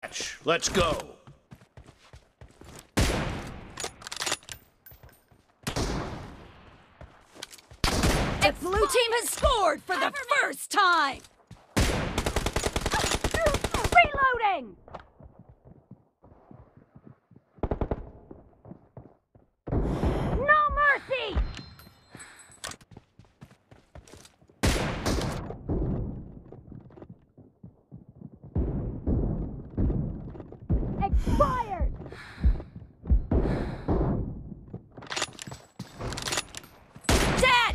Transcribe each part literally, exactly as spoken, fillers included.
Let's go. The blue team has scored for the first time! Reloading! No mercy! Expired! Dead!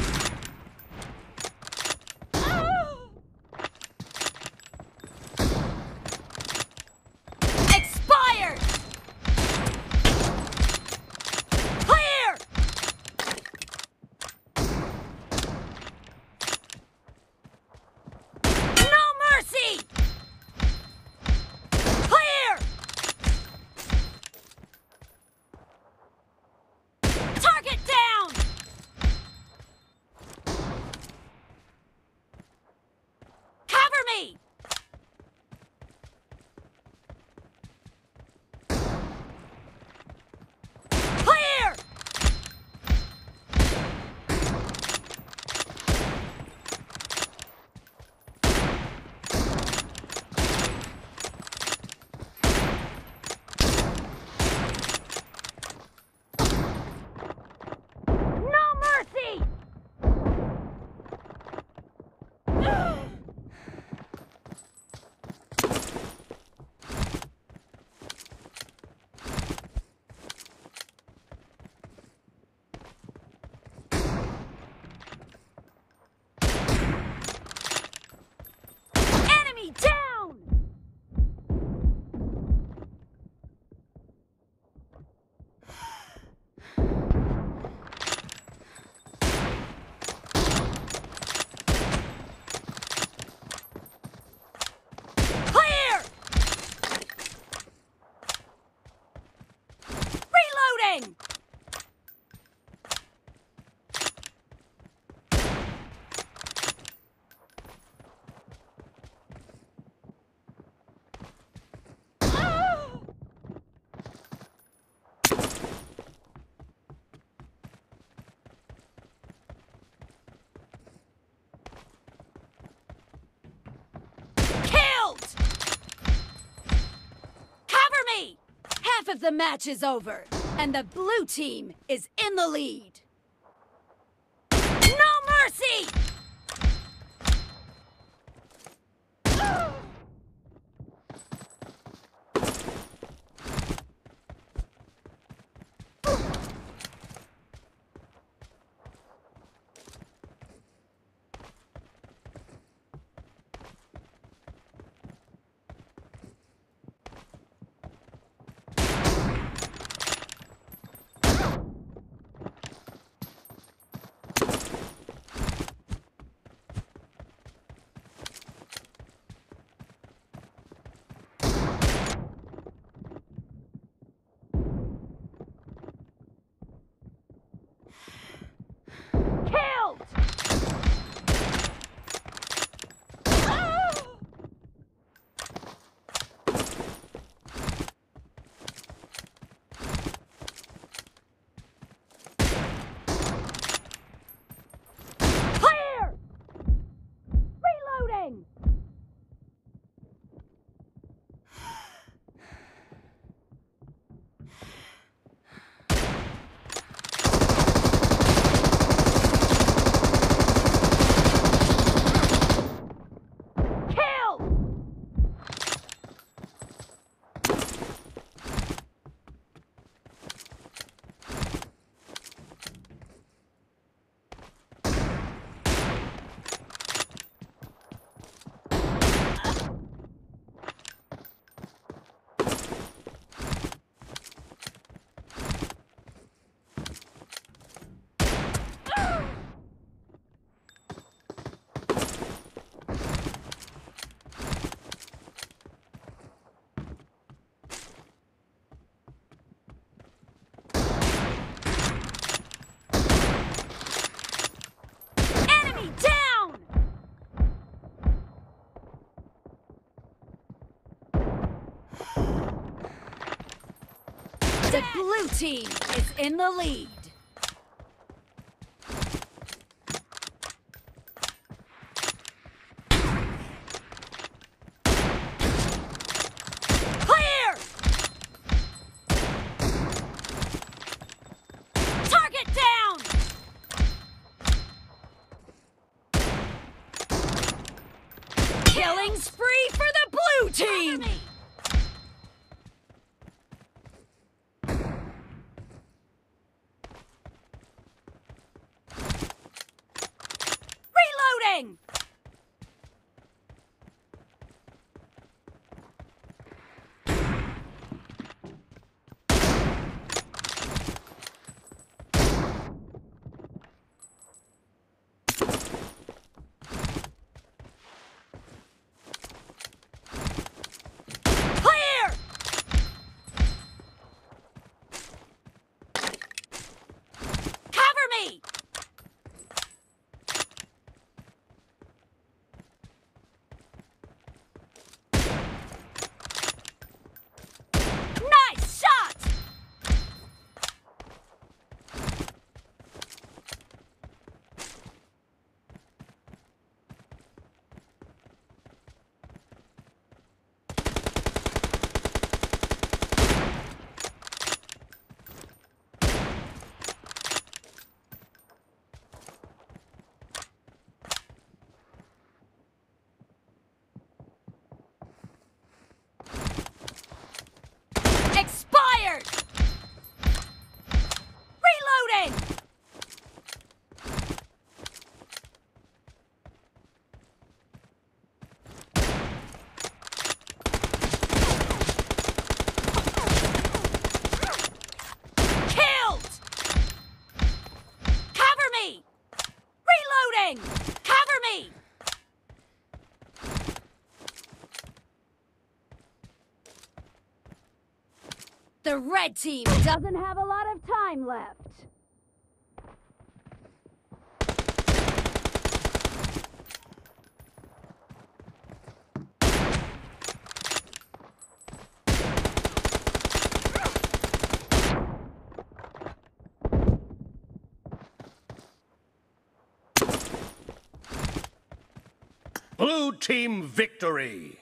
Expired! Clear! No mercy! Clear! Target down! Cover me! Clear! No mercy! Enemy down! Clear! Reloading! Killed! Cover me! Half of the match is over, and the blue team is in the lead. No mercy! The blue team is in the lead. Clear! Target down! Killing spree for the blue team! Reloading! Clear! Cover me! Nice shot! Expired! Reloading! Killed! Cover me! Reloading! Cover me! The red team doesn't have a lot of time left. Blue team victory!